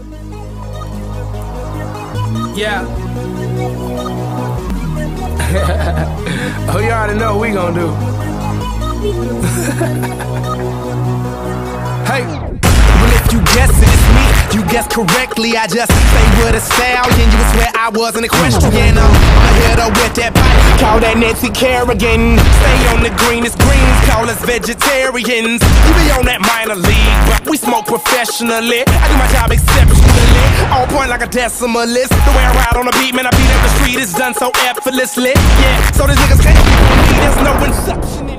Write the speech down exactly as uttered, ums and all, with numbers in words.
Yeah. Oh, you already know what we gon' do. Hey. Well, if you guess it, it's me. You guessed correctly. I just say what a stallion. You would swear I wasn't a question. I'm a hitter with that pipe. Call that Nancy Kerrigan. Stay on the greenest greens. Call us vegetarians. You be on that minor league, but we smoke professionally. I do my job exceptionally. On point like a decimalist. The way I ride on the beat, man, I beat up the street. It's done so effortlessly. Yeah, so these niggas can't beat me. There's no inception in